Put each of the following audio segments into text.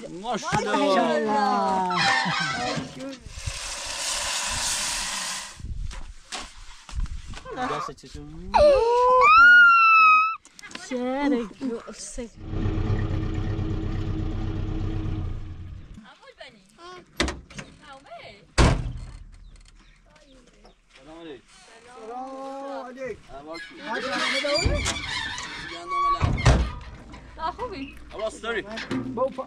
ماشاءالله دست چشم شارك سلام عليك لا خوبي خلاص ستوري بوفا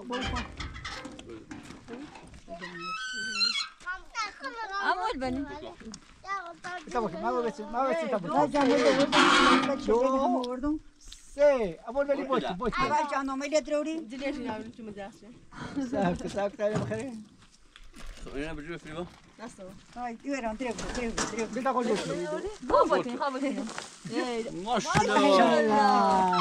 أمول بني ما بس لا جانو بردم سه اول ولی بوچ اول جانو میل دروری دليش نعمل شو مدرسة ساك تعالى بخير انا بجيب فيلم نستوى های دیواران درو بدا قول بوچ خوبتين ماشاءالله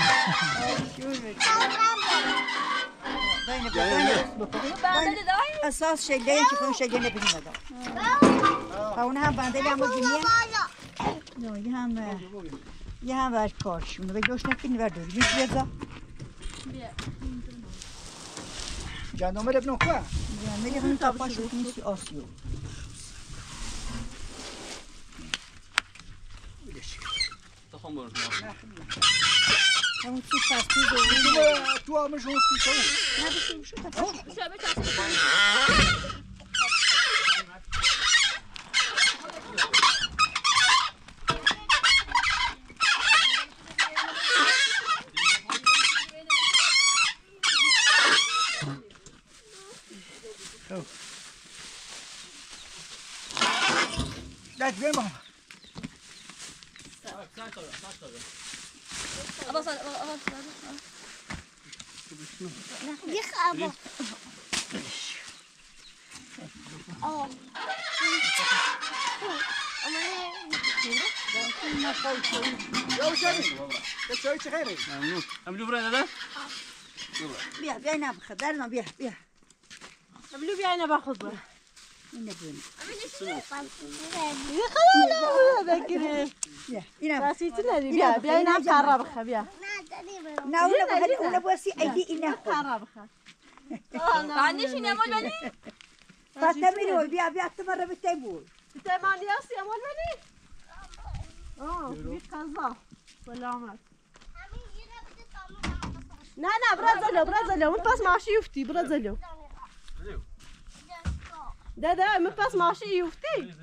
بعد داي اساس شیلین که خون شیلین ببینیم داد اون هم بندلی هم ببینیم نه یه هم ور کارشونه به جوش نکنی ور دوری بیش بیاد جانومه ابن خواه میری همون تاپاش رو کنیسی آسیو تخم برد همون چی ساستی دوری تو هم شما پیشو نه بسیم شو تاپاش دست بیم بابا أبص يخابه يا وشامي تسوي خيري ممنون هم جو فرينا ده بیا بیا اینا بخور درنا بیا قبلو بيعنا باخذ بقى اینا بیم بكره بیا اینا راسيتنا دي بيعنا قرب خ بيع نه اونا بخری اونا باسی ایدی اینا خود قرب خ عنديش يا أمول بني فاتمیرو بیا تمره بتیبول تمام ياسي أمول بني بيت قزا سلامات نه برازيليو من باس ماشي يفتي برازيليو ده من باس ماشي يفتي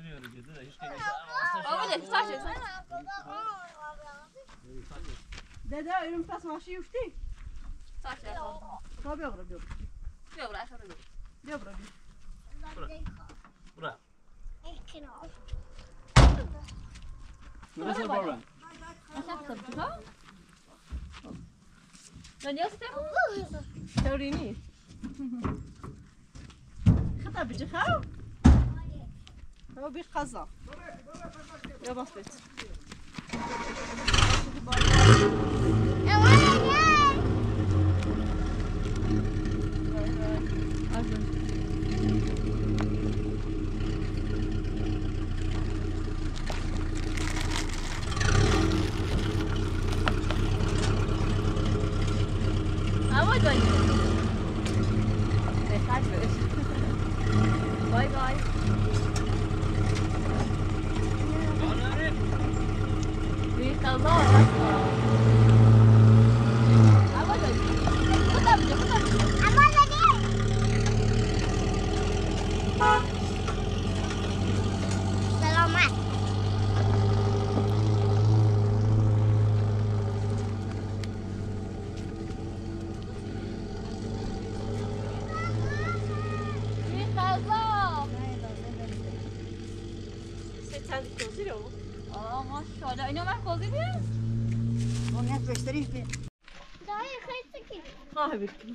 أولي صح ده من باس ماشي يفتي صح طب يغرب يلا آخر يغرب برا What's the problem? من يستمع توريني خطأ بيجي خاو هو بيش قزا يا بسيط أمول بني باي باي بيت الله أمول بني سلامات ما شاء الله اینو من کوزی بیاد اون نت بشتریش بیا دایی خیلی سکی خواهی بکن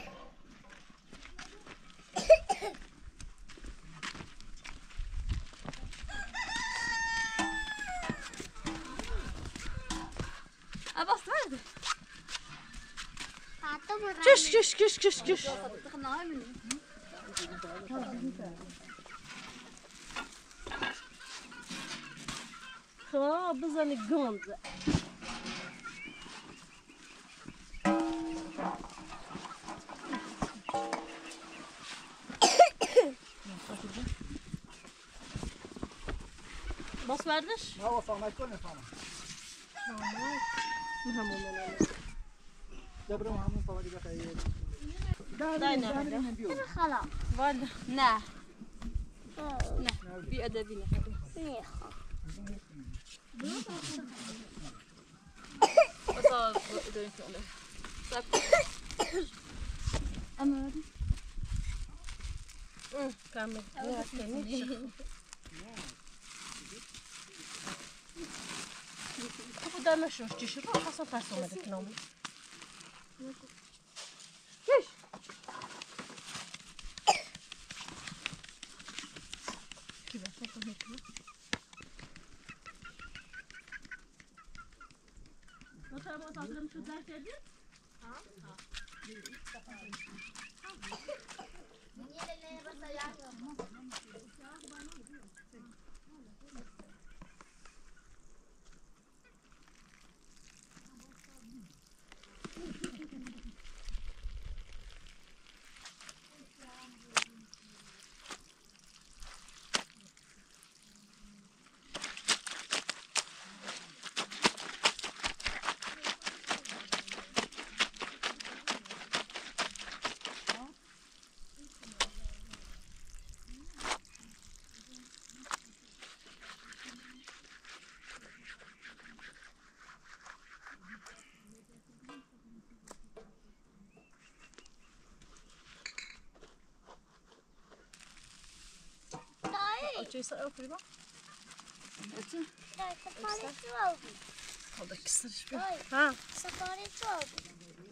عباس مرد كش دخلنا هاي مني خلاص بزن الجونز باس بردش؟ ما وفامت کنه فاما همون منم دبرم همون فاما دیگه خیلی دای نه خلاص والا نه بی ادبی نه میخوام بسا داریم کنه اما کامل خدا نشوش چی رو حسن فرس اومده که نامون کی بسا کنه کنه نوتر ما تاکلم شد در کردی؟ چه سر آفری با؟ سفارش رو آبی خدا کسرش بیا ها سفارش رو آبی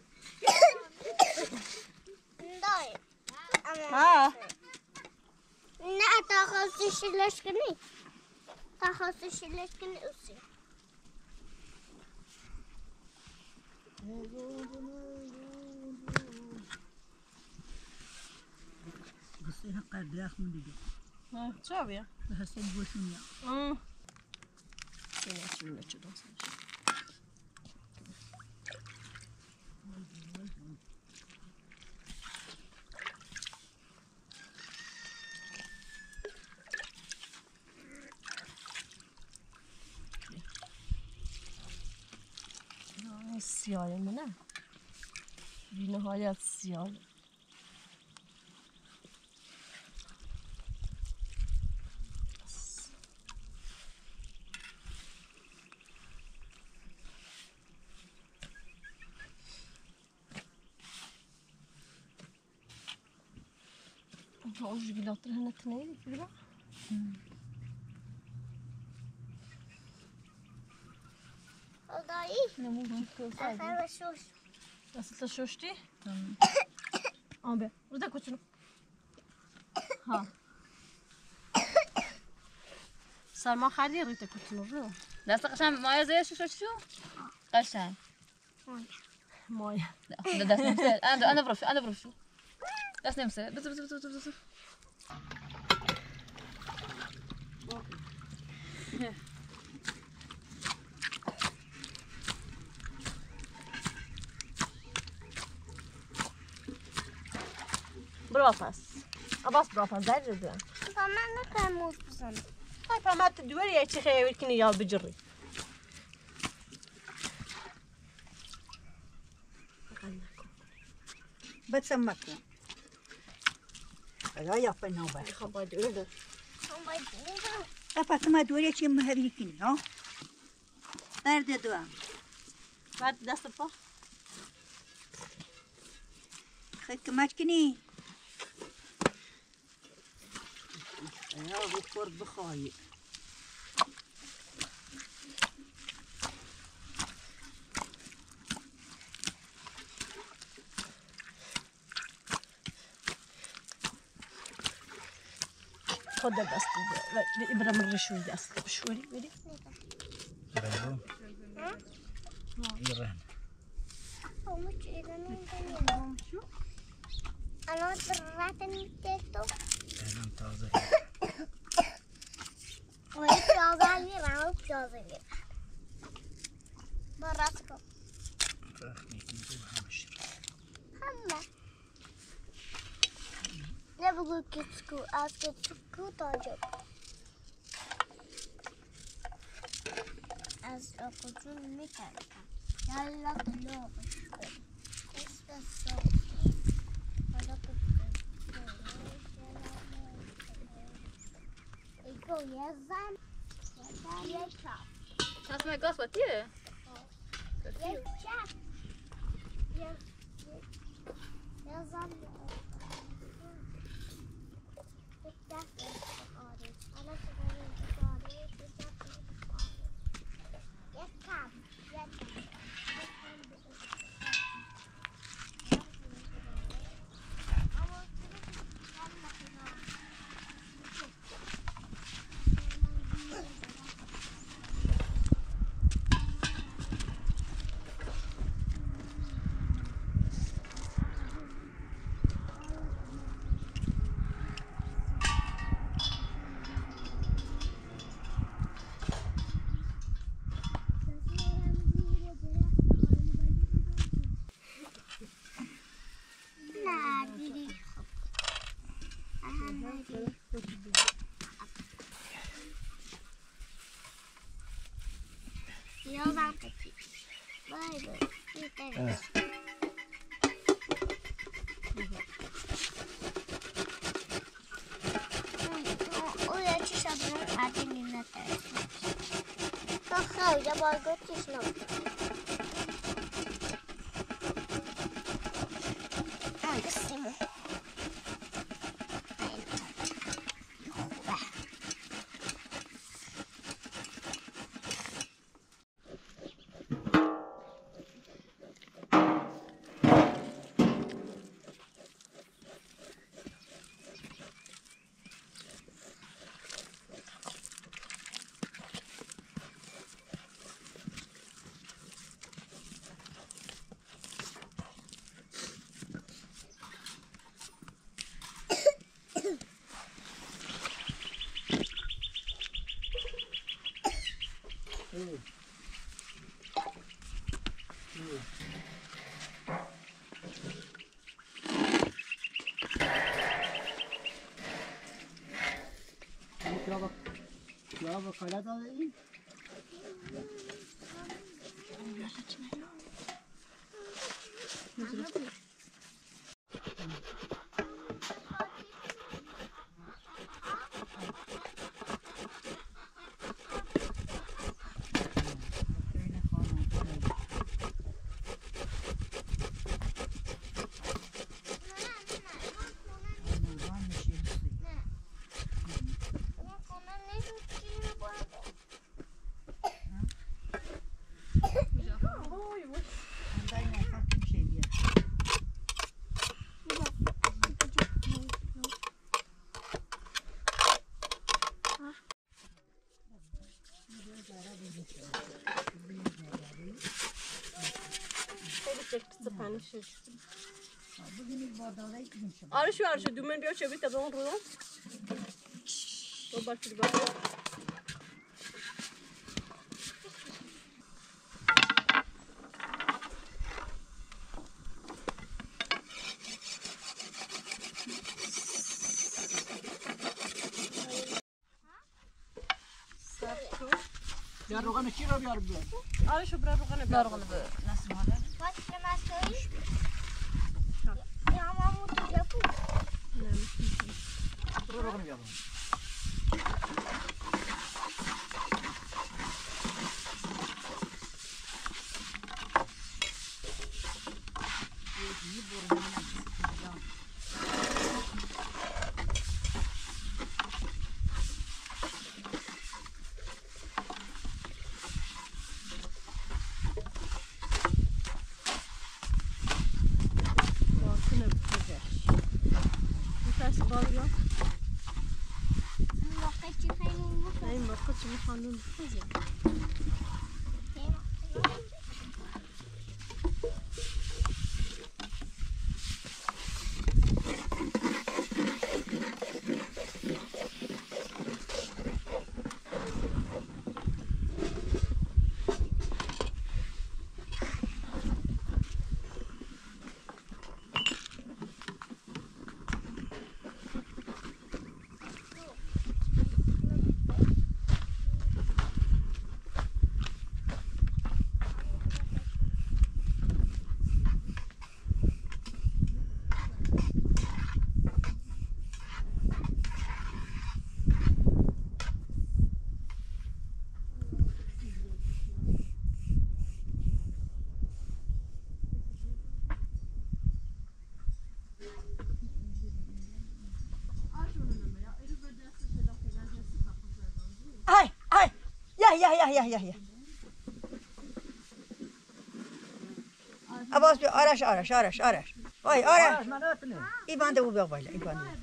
دای ها نه تا خواستی شیلش کنی تا خواستی شیلش کنی اسی بس إيه قاعد ياخذ من دي چه بیا؟ بحس البوشون يا سینه چونه چه دوست سیاه منه بی نهایت سیاه Hoje vill henne till mig, vill du? دایی نموذج سفر شوش اصلا شوشتی؟ آبه رودا کوچولو ها سلمان خیلی ریت کوچولو رو دست قشنگ مایه زیرش شو قشنگ مایه دست نمسه انا بروفشو دست نمسه بس برو پس عباس برو پس زیر جدن من نکنم موز بزنم های فهمت دوری یه چی خیلی کنی یا بجری بتسمكوا لا يا نوبة خب باید دوری دار هم باید بزنم أفا ما دوري شيء مهريكني ها نرد دوام بعد دست پا خدك ماشكني يا بكور بخاي خد دست ابرم الرشوي دست بشوري ودي يرهن هو مش إذا نقدر شو أنا دراتني تيتو انا تازه وهي بيازالي راهو بيازالي براسكم همه نبغوا كتسكو أسكتسكو تعجب از آقاجون میترکم یالا دلوغش کن است صافی حالا ایگو یه زن یه چپ تصمیم گاز باتیه؟ یه چپ یه زن یادم پتی بای بای او یه چی شده عدیمی نترسیم تو خیلی باید چیش نبود Angesimo. Ya bu kale da iyi. آره شو دومن بیا چه بیت اون رو تو باید بیا Ya roganı kira bir araba. آره شو برا روغن لا رغم ناس مالا باید که مسایی یا همون تو جفو Roganı bir araba. این وقت چه میخوانم ya. Abbas bir araş. Vay araş. Ben öpünü. İban da bu bak böyle. İban da.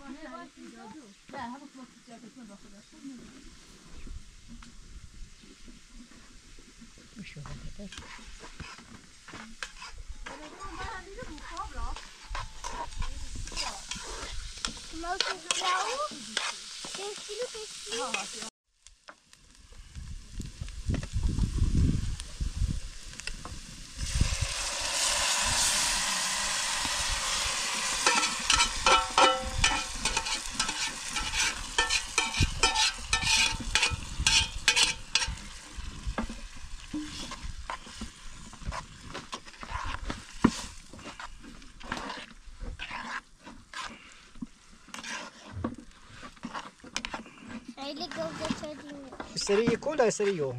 Ele gosta de Seri kola seri yok.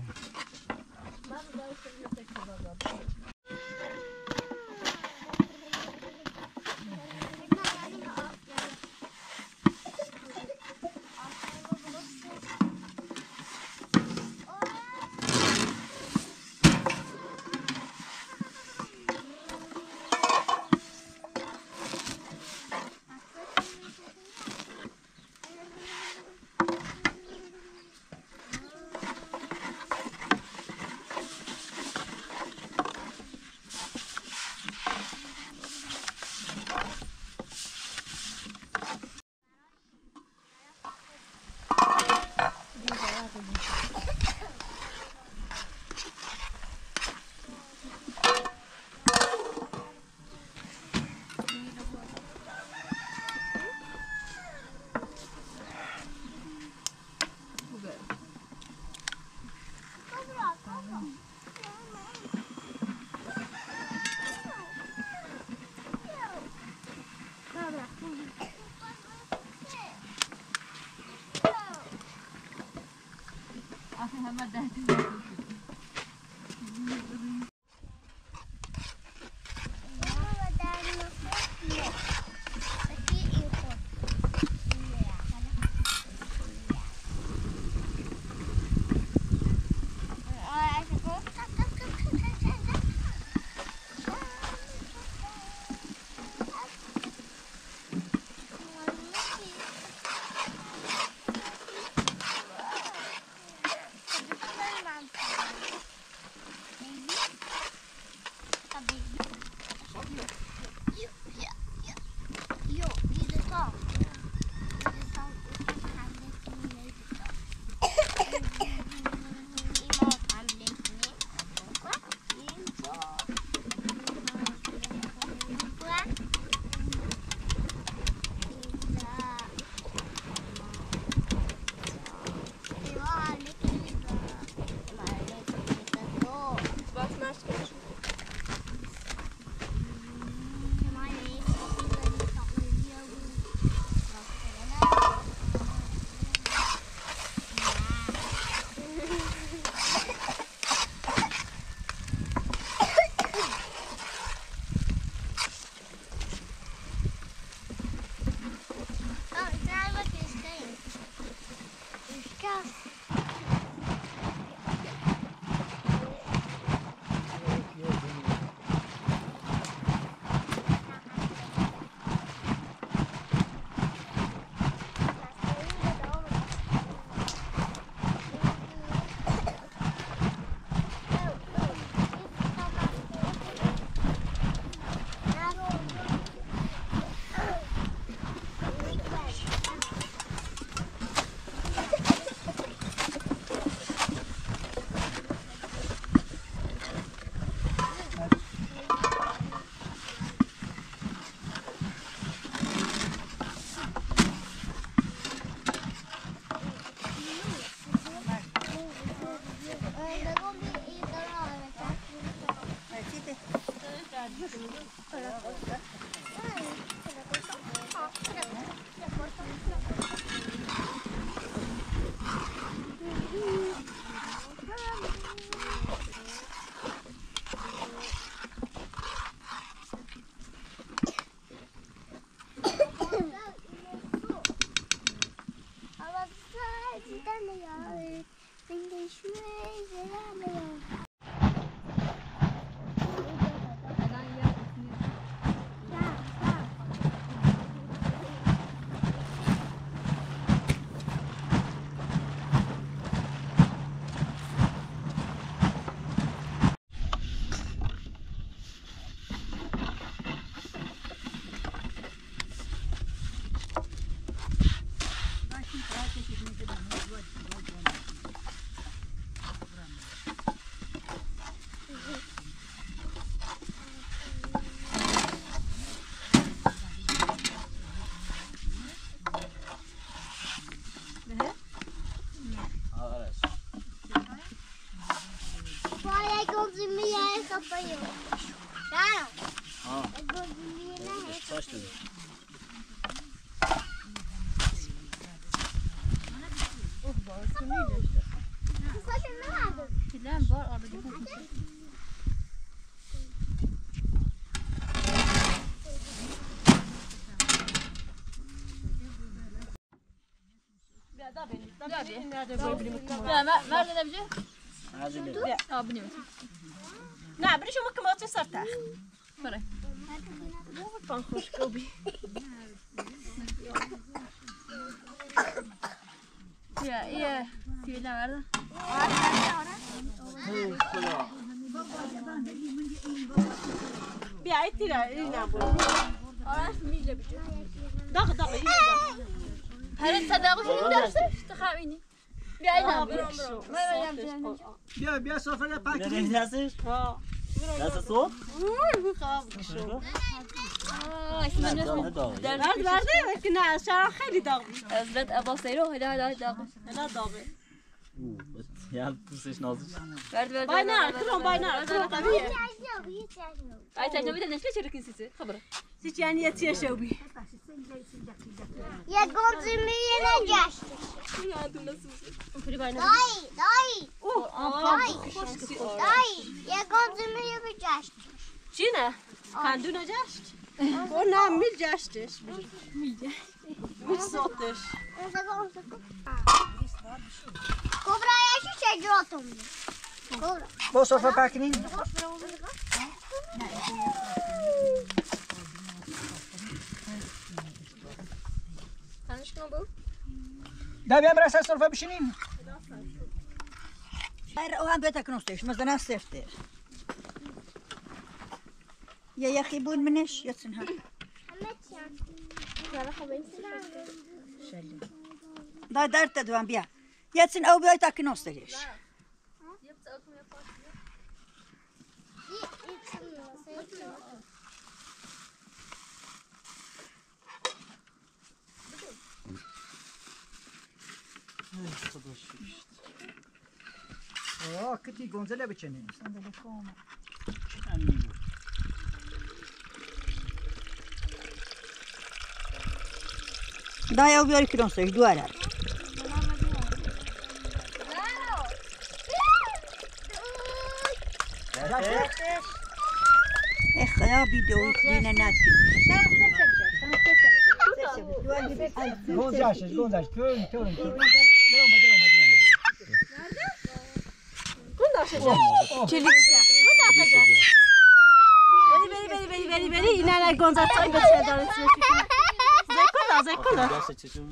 Saç dedi. Bilen var orada bir Ya merdiven ne biçim? Ya bu ne biçim? نه بری شما که ما چه سر تخت Bırak. پان خوش کوبی Ya iyi. Tüyler verdi. بیا ایتی را اینا بود Araç miyle biçim. داغ داغ اینا Her sadaqı şunu derse işte khavini. Bir aydan bir. بیا سفره پاکی. دستش؟ دست صبح؟ Aa, ismen ne? درد برده که نه شهر خیلی داغ بود Hazret Abbas Seyro hadi dağı. نه داغه Ya دوستش نازش Verdi. بای نه کرم بای نه کرم طبیعه Ay sen de bir de neşle çekin sesi. Haber. سیچ یعنی یتیه شو بی یه گنجیمیه نگشت دایی یه گنجیمیه بگشت چی نه؟ کندو نجشت؟ او نه میل جشتش میل صوتش کبرایشی چجراتون کبرا با سفره پاکنیم. Tanışma bu. ده بیام برای سفره بشینیم. او هم بهت کنستش مثلا سفته یا یخی بود منش یتسن ها دا درت دوام بیا یتسن او بیای تا کنستش کتی گنزله بچنیم. دا او بیای کنستش دواره خدا بیدوی دینه نتی گنزشش. تون. بری اینا نه گنزت چای بچه داره زکلا Gerçi çeşim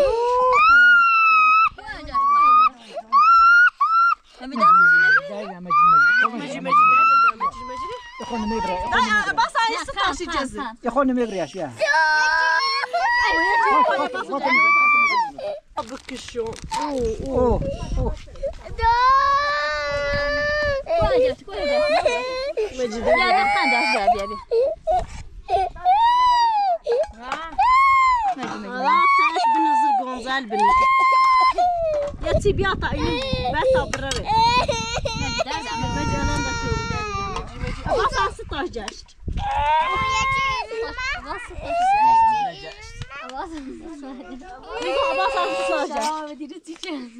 Bir daha sesini. دقیقا مجی خونه میبره. بس آیسته تاشی جزی خونه میبریش بیا. بکشون اوه. Ya yaktan da bia. Allah taş binizir gonzal bini yati biyata ini beta brave mecanan da kıyım bas aslı taş jaşt bas aslı taş jaşt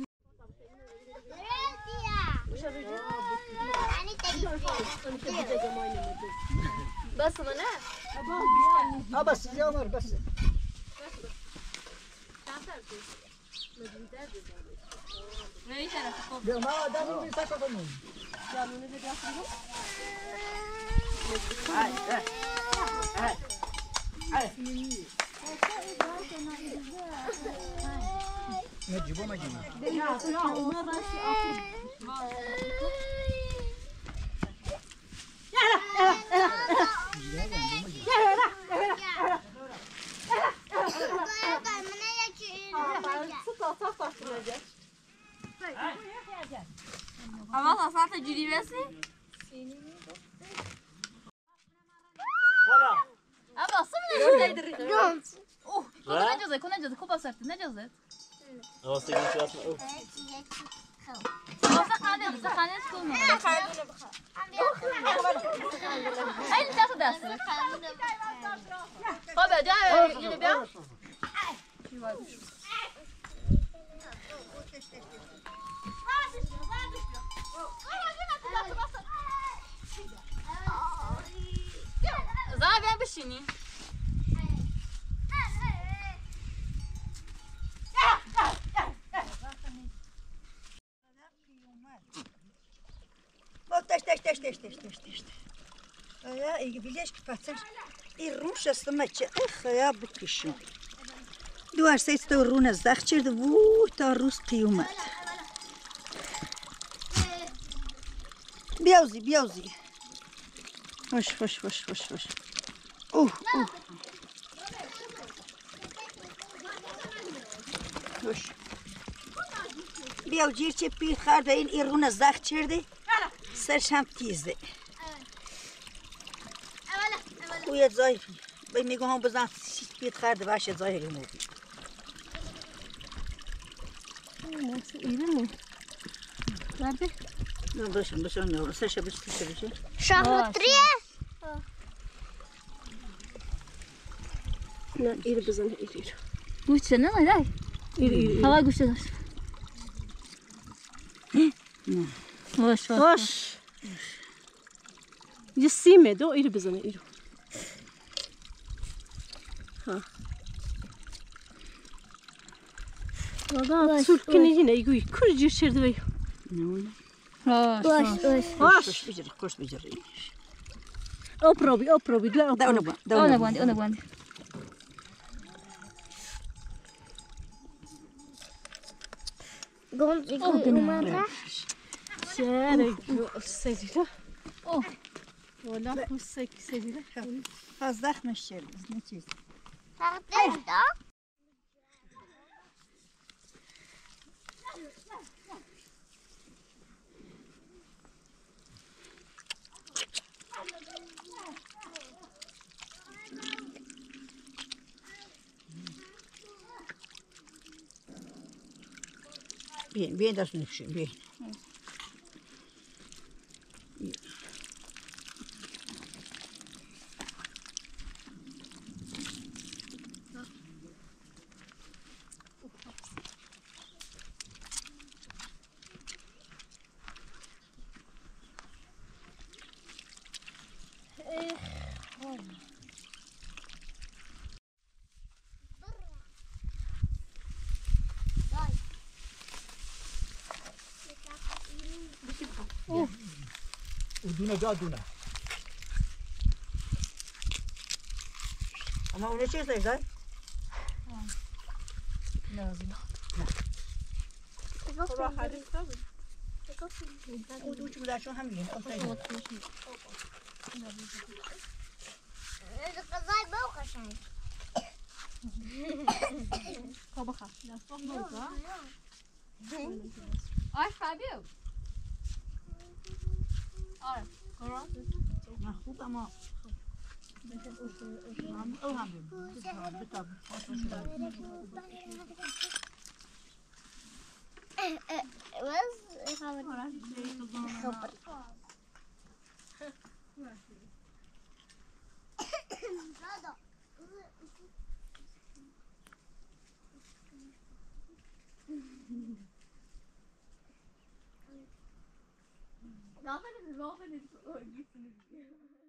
بس منه ها بس يا عمر بس. بیا ما داریم بیشتر کنیم. مجيبه Ama safta cürivesi. Ama sımne گنج Oh, kona cazet, kona cazet, kopa sertti, ne cazet? Ama sevgili şu atma. زخانه زخانه تكون اين تاخذ داسك خب ده اللي بيع زابين بشيني Teş. Ya iyi bilеш ki patır. İrruş aslında ki ya bu kışın. Duvar ses de runa zakçırdı bu ta Rus kıymet. Biyavzi. Hoş. Hoş. Biyavcir çepi xardayin irruna zakçırdı. سرشم تیزه خوی زای به میگم هم بزن سیت خرده باشه زای موبی Nerede? نه بشم نه سرش بشه شهرتریه Ne iri bizden iri. گوشه نه نه İri. هوا گوشه داشت Hoş. Yine simedi o iri bizden iri. Ha. Valla Türk'ün yine iyi kurcu şerdi ve. Hoş beceri Oprobi la. da ona باندی گنجی اومده Şere sedile. Oh. Valla bu sedile. fazla meşer ne çiz تقدر bien das nüksün bien ودونه جا دونه ama o ne çizdi zay o da uçum da şu hem yiyin الغزال بوقع شاي آی فابیو آره خوب ama o hem بس خبر Daha ne?